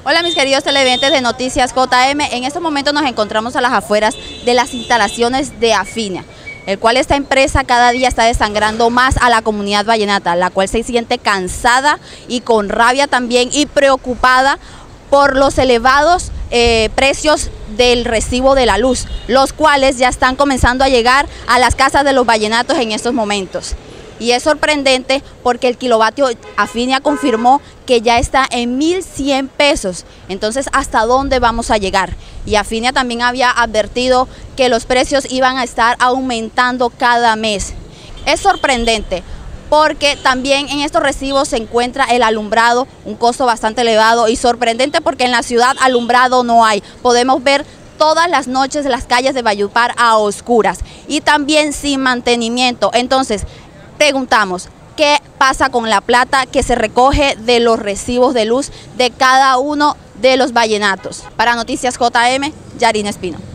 Hola mis queridos televidentes de Noticias JM, en estos momentos nos encontramos a las afueras de las instalaciones de Afinia, el cual esta empresa cada día está desangrando más a la comunidad vallenata, la cual se siente cansada y con rabia también y preocupada por los elevados precios del recibo de la luz, los cuales ya están comenzando a llegar a las casas de los vallenatos en estos momentos. Y es sorprendente porque el kilovatio Afinia confirmó que ya está en 1.100 pesos. Entonces, ¿hasta dónde vamos a llegar? Y Afinia también había advertido que los precios iban a estar aumentando cada mes. Es sorprendente porque también en estos recibos se encuentra el alumbrado, un costo bastante elevado, y sorprendente porque en la ciudad alumbrado no hay. Podemos ver todas las noches las calles de Valledupar a oscuras y también sin mantenimiento. Entonces, preguntamos, ¿qué pasa con la plata que se recoge de los recibos de luz de cada uno de los vallenatos? Para Noticias JM, Yarina Espino.